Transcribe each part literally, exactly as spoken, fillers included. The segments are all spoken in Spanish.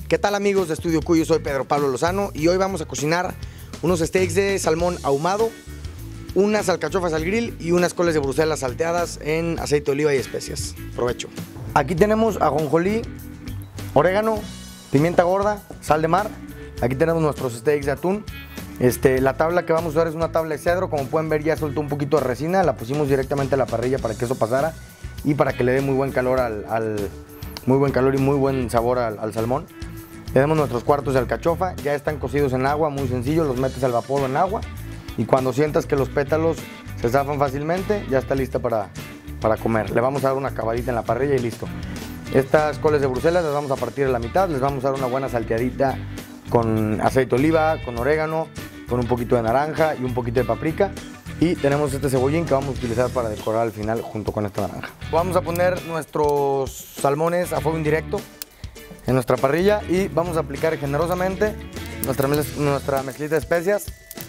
¿Qué tal, amigos de Estudio Q? Yo soy Pedro Pablo Lozano y hoy vamos a cocinar unos steaks de salmón ahumado, unas alcachofas al grill y unas coles de Bruselas salteadas en aceite de oliva y especias. Provecho. Aquí tenemos ajonjolí, orégano, pimienta gorda, sal de mar. Aquí tenemos nuestros steaks de atún. Este, la tabla que vamos a usar es una tabla de cedro. Como pueden ver, ya soltó un poquito de resina. La pusimos directamente a la parrilla para que eso pasara y para que le dé muy buen calor al, al muy buen calor y muy buen sabor al, al salmón. Tenemos nuestros cuartos de alcachofa, ya están cocidos en agua, muy sencillo, los metes al vapor o en agua y cuando sientas que los pétalos se zafan fácilmente, ya está lista para, para comer. Le vamos a dar una acabadita en la parrilla y listo. Estas coles de Bruselas las vamos a partir a la mitad, les vamos a dar una buena salteadita con aceite de oliva, con orégano, con un poquito de naranja y un poquito de paprika. Y tenemos este cebollín que vamos a utilizar para decorar al final junto con esta naranja. Vamos a poner nuestros salmones a fuego indirecto en nuestra parrilla y vamos a aplicar generosamente nuestra, mez nuestra mezclita de especias.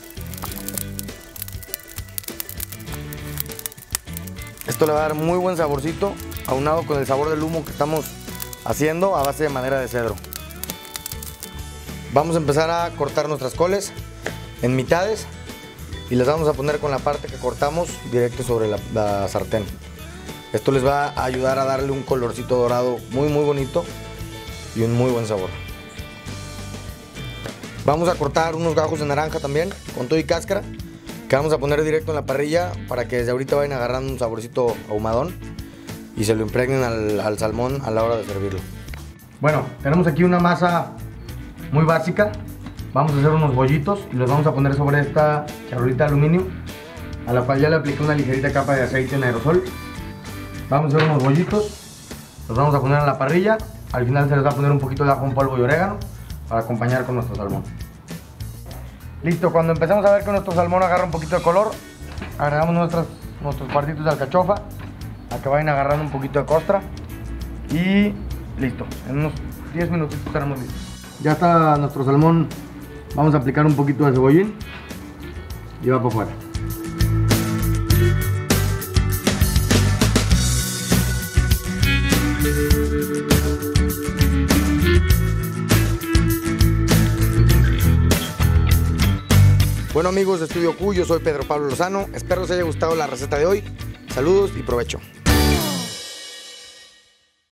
Esto le va a dar muy buen saborcito, aunado con el sabor del humo que estamos haciendo a base de madera de cedro. Vamos a empezar a cortar nuestras coles en mitades y las vamos a poner con la parte que cortamos directo sobre la, la sartén. Esto les va a ayudar a darle un colorcito dorado muy muy bonito y un muy buen sabor. Vamos a cortar unos gajos de naranja también con todo y cáscara que vamos a poner directo en la parrilla para que desde ahorita vayan agarrando un saborcito ahumadón y se lo impregnen al, al salmón a la hora de servirlo. Bueno, tenemos aquí una masa muy básica. Vamos a hacer unos bollitos y los vamos a poner sobre esta charolita de aluminio a la cual ya le apliqué una ligerita capa de aceite en aerosol. Vamos a hacer unos bollitos, los vamos a poner en la parrilla. Al final se les va a poner un poquito de ajo en polvo y orégano para acompañar con nuestro salmón. Listo, cuando empecemos a ver que nuestro salmón agarra un poquito de color, agregamos nuestros, nuestros cuartitos de alcachofa a que vayan agarrando un poquito de costra y listo, en unos diez minutitos estaremos listos. Ya está nuestro salmón, vamos a aplicar un poquito de cebollín y va por fuera. Bueno, amigos de Estudio Q, yo soy Pedro Pablo Lozano, espero les haya gustado la receta de hoy, saludos y provecho.